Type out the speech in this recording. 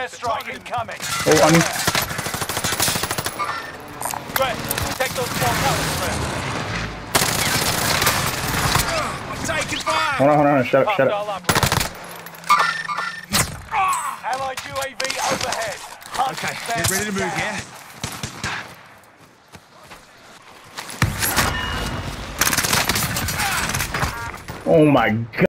airstrike incoming. Oh, Threat, take those small towers, threat. I'm taking fire! hold on. Shut up. Allied UAV overhead. Hunt Okay, get ready to move, yeah? Oh my God.